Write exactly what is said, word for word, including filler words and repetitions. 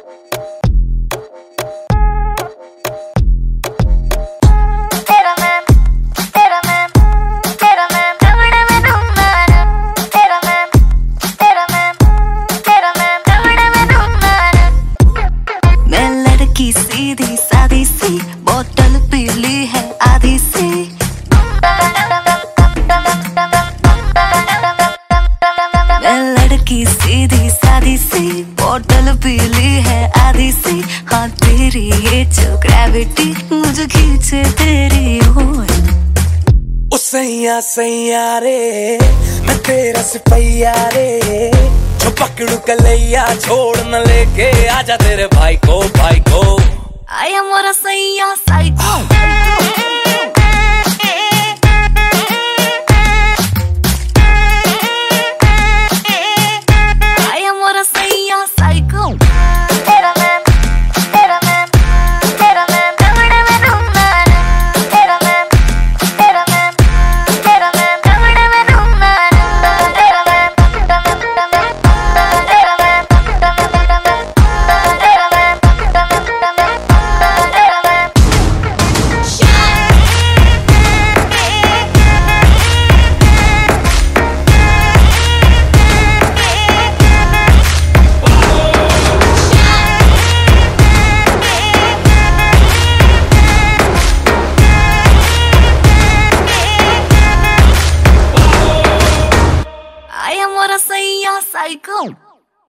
सीधी सादी सी बोतल पीली है आधी सी, मैं लड़की सीधी सादी सी बोतल पीली है आधी सी। हाँ तेरी ये जो ग्रेविटी मुझे खींचे तेरी ओर। ओ सैया सैया रे मैं तेरा सिपैया रे, जो पकड़ू कलैया छोड़ न लेके आजा तेरे भाई को भाई को। I am what I say, yes, I